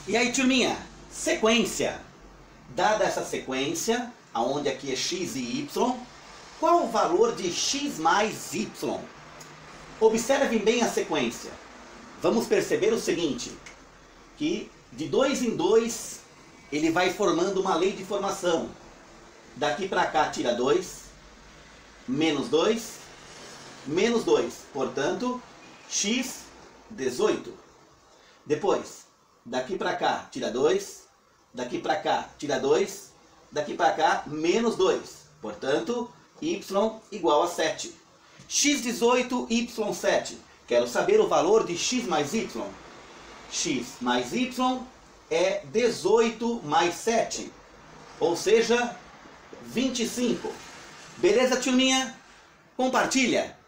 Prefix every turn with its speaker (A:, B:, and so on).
A: E aí, turminha, sequência. Dada essa sequência, aonde aqui é x e y, qual o valor de x mais y? Observem bem a sequência. Vamos perceber o seguinte, que de 2 em 2 ele vai formando uma lei de formação. Daqui para cá tira 2, menos 2, menos 2. Portanto, x, 18. Depois, daqui para cá tira 2, daqui para cá tira 2, daqui para cá menos 2. Portanto, y igual a 7. x18, y7. Quero saber o valor de x mais y. X mais y é 18 mais 7. Ou seja, 25. Beleza, turminha? Compartilha!